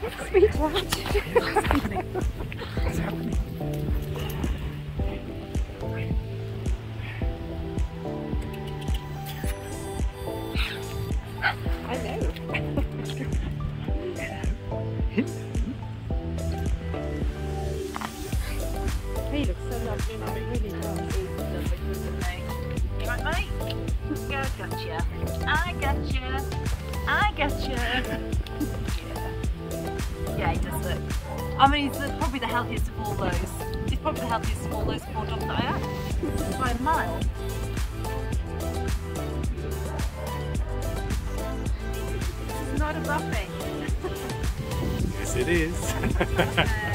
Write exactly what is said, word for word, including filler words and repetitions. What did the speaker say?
Sweetheart. What's happening? I know. He looks so lovely now, he really does. You right, mate? Yeah, I gotcha. I gotcha. I gotcha. Yeah. Yeah, he does look. I mean, he's the, probably the healthiest of all those. He's probably the healthiest of all those four dogs that I have. By a mile. This is not a buffet. Yes, it is.